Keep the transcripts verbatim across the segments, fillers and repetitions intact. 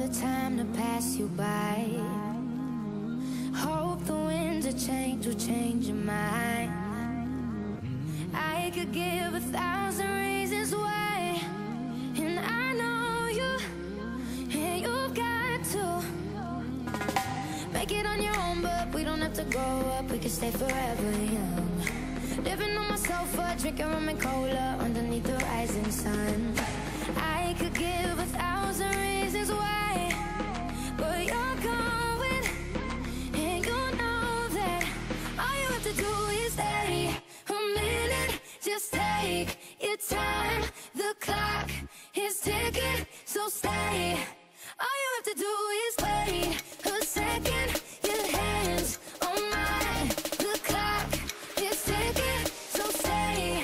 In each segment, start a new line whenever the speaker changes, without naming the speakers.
the time to pass you by. Hope the winds of change will change your mind. I could give a thousand reasons why, and I know you, and you've got to make it on your own, but we don't have to grow up, we can stay forever young. Living on my sofa, drinking rum and cola underneath the rising sun. I could give a thousand reasons why, but you're going, and you know that all you have to do is stay a minute. Just take your time, the clock is ticking, so stay. All you have to do is wait a second, your hands on mine, the clock is ticking, so stay.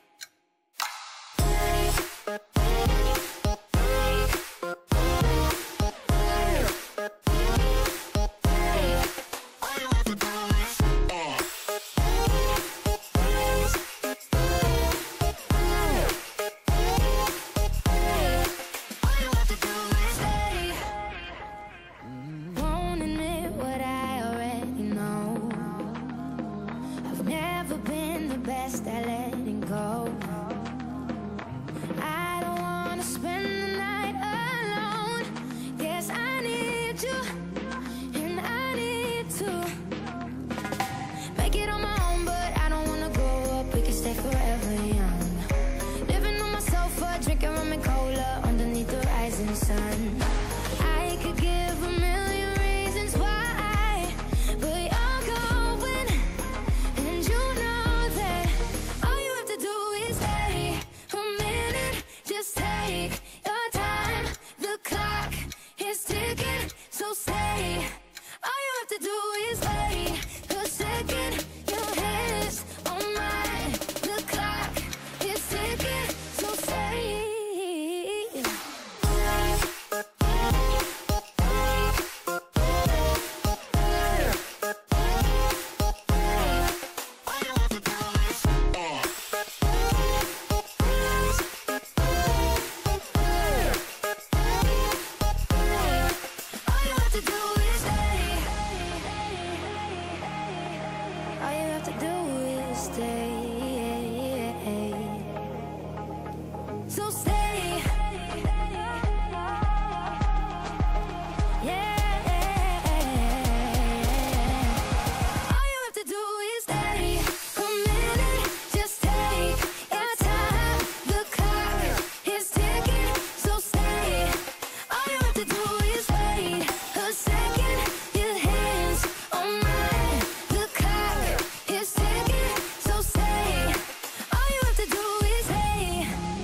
Sun. I could give a million reasons why, but you're going, and you know that all you have to do is stay a minute. Just take your time, the clock is ticking, so stay. All you have to do is wait a second, your hands on mine, the clock is ticking, so stay. So stay.